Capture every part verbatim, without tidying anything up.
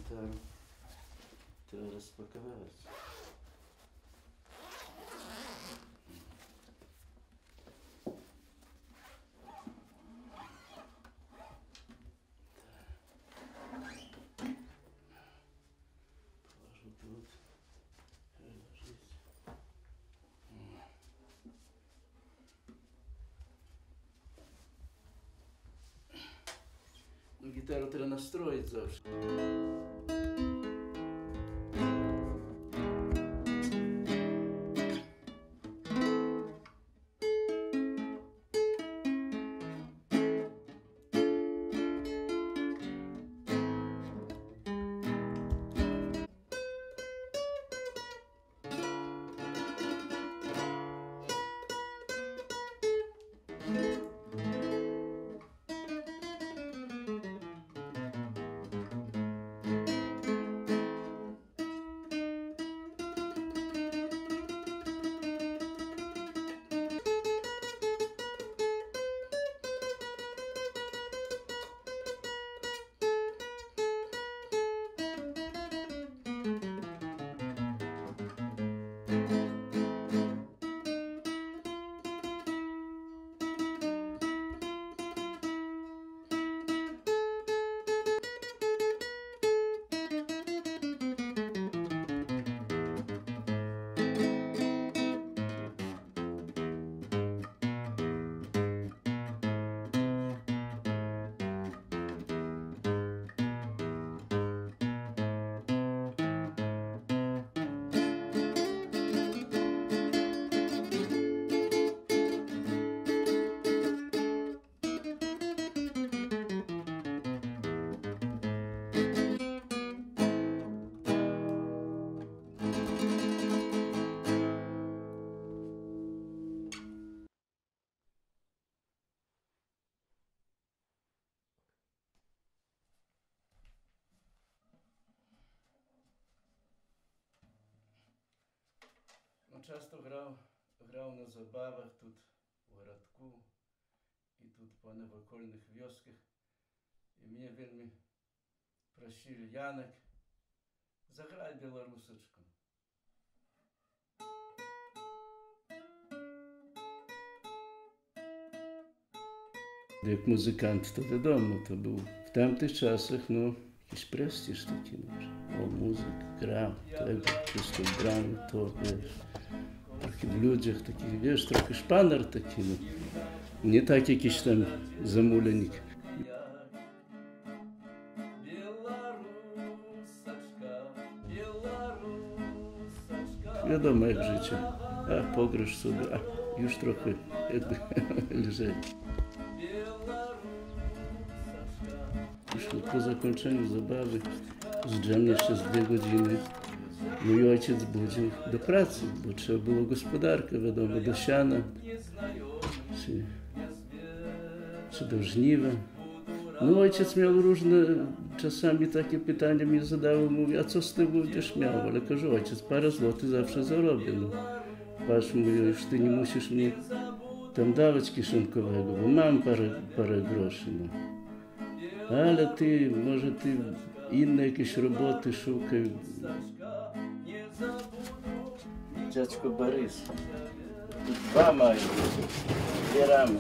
гитару. Треба распаковать. Положу тут. Ложись. Ну, гитару треба настроить завжди. Часто грав, грав на забавах тут у городку і тут по навокольних вёсках. І мені вельми просили: Янок, заграй белорусочку. Як музикант, то відомо, то був в тамтих часах, ну, якийсь престиж такий, може. О, музик, грав, так, чисто грав, то, веш. Трохи в людях таких, веш, трохи шпанер такий, ну, не так якийсь там замуленик. Відомо, як життя. А, погреш собі, а, już трохи лежать. Już po zakończeniu zabawy z dżem jeszcze z dwie godziny mój ojciec budził do pracy, bo trzeba było gospodarkę, wiadomo, do siana, czy, czy do żniwa. No ojciec miał różne, czasami takie pytania mi zadawał, mówi, a co z tego będziesz miał? Ale кажу, ojciec, parę złotych zawsze zarobię. No. Patrz, mówi, już ty nie musisz mnie tam dawać kieszonkowego, bo mam parę, parę groszy. No. Ale ty, może ty inne jakieś roboty szukaj. Dziadko Borys, dwa mają, dwie ramy.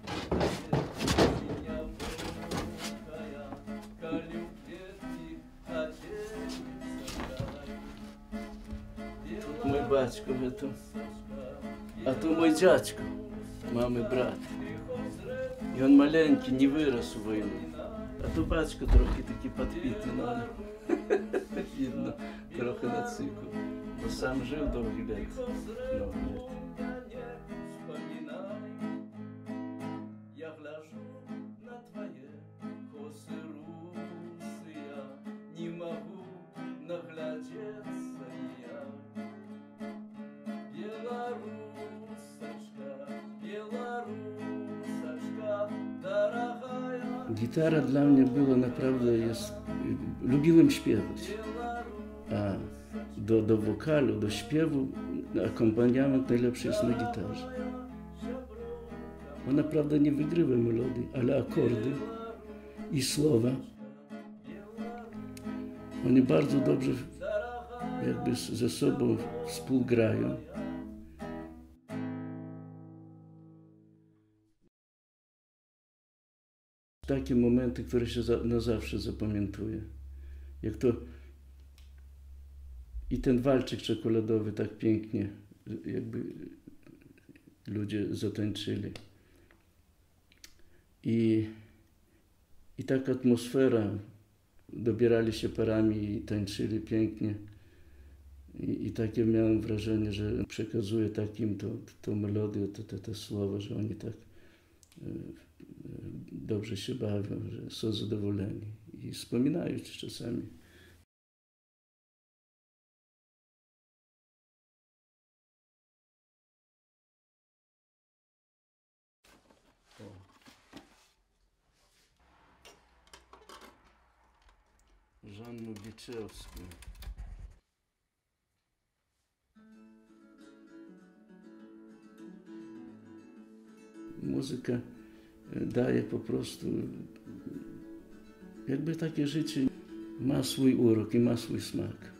Mój baćko, to, a to mój dziadko, mamy brat. I on maleńki, nie wyrósł w wojnie. A tu baćko trochę taki podbity, no ale widno, trochę na cyku, bo sam żył długi lat. No, ja гляжу на твои косы русые, не могу наглядеться я. Белорусочка, белорусочка, дорогая. Gitara dla mnie była naprawdę, jest, lubiłem śpiewać, a do, do wokalu, do śpiewu akompaniament najlepszy jest na gitarze. Bo naprawdę nie wygrywa melodii, ale akordy i słowa Oni bardzo dobrze jakby ze sobą współgrają. Takie momenty, które się na zawsze zapamiętuje. Jak to i ten walczyk czekoladowy tak pięknie jakby ludzie zatańczyli. I, i taka atmosfera, dobierali się parami i tańczyli pięknie. I, i takie miałem wrażenie, że przekazuję takim to, tą melodię, te, te, te słowa, że oni tak e, dobrze się bawią, że są zadowoleni i wspominają czasami. Żan Nogiczewski. Muzyka daje po prostu, jakby takie życie ma swój urok i ma swój smak.